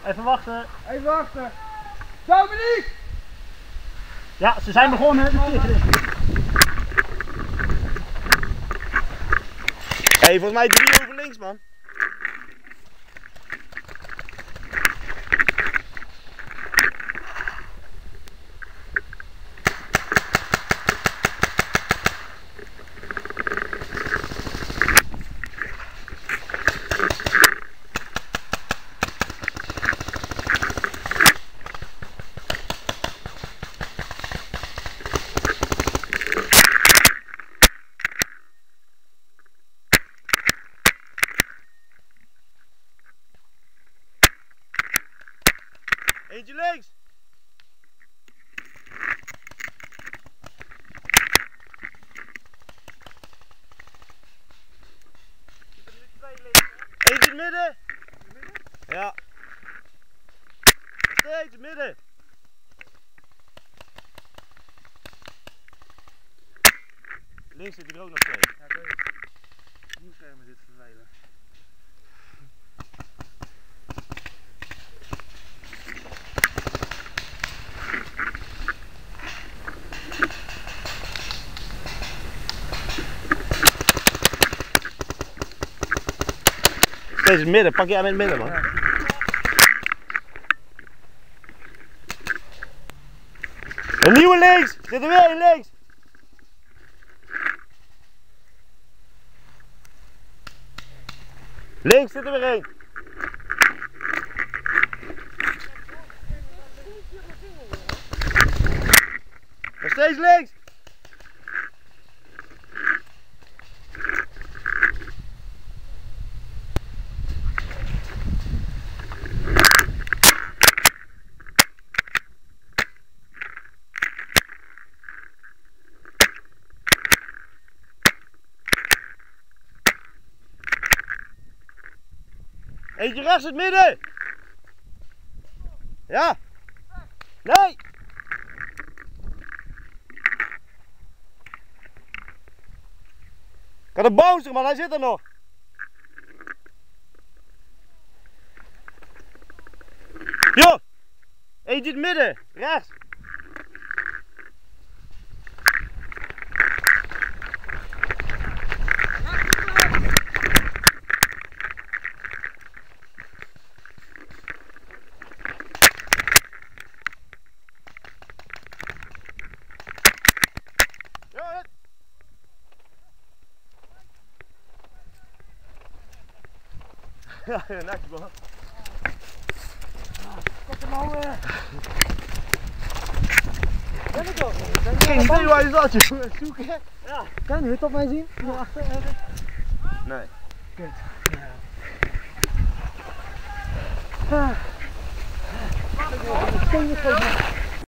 Even wachten. Even wachten. Dominique! Ja, ze zijn begonnen. Hey, volgens mij 3 over links, man. Eentje links. Eentje in het midden. Ja. Steeds midden. Links zit er ook nog steeds. Ja, ik weet het. Nieuw scherm is dit vervelend. Steeds in het midden, pak jij hem in het midden, man. Ja. Een nieuwe links! Zit er weer een links! Links zit er weer een! Nog steeds links! Eentje rechts in het midden! Ja! Nee! Ik had een bozer, man, hij zit er nog! Jo! Eentje in het midden, rechts! Ja, netjes, man. Pak hem nou weer. Ben ik al? Geen idee waar je zat, joh. Zoeken. Ja. Kan je de hut op mij zien? Hierachter even. Nee. Kut. Ja.